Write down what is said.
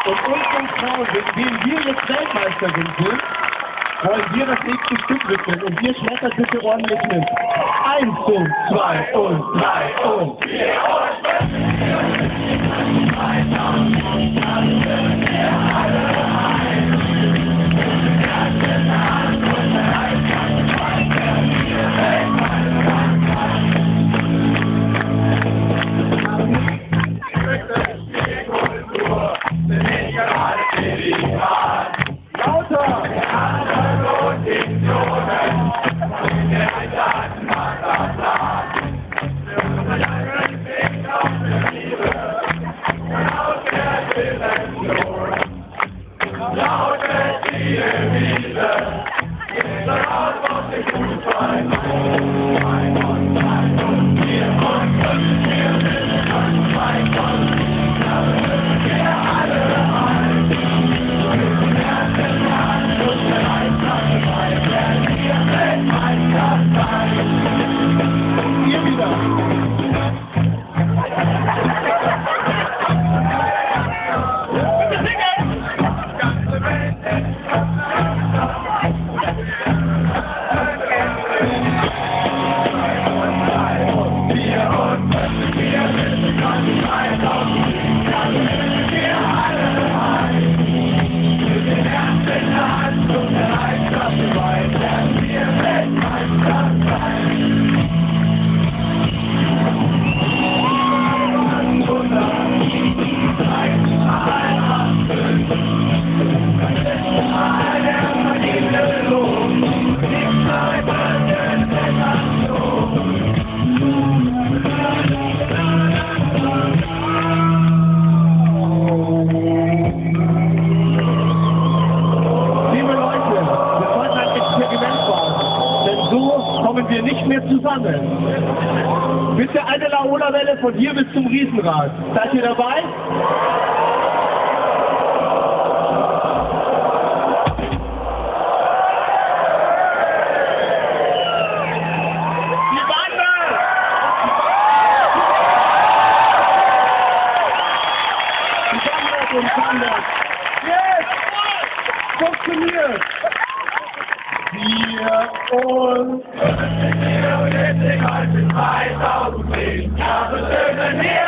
Und unseren Frauen, denen wir jetzt Weltmeisterin sind, wollen wir das nächste Stück widmen. Und ihr schmettert bitte ordentlich mit. 1 und 2 und 3 und 4 wir nicht mehr zusammen. Bitte eine Laola-Welle von hier bis zum Riesenrad. Seid ihr dabei? Die wandert und wandert. Yes! Funktioniert! Wir und 50 Kilometer, 2010 Jahre Söhne,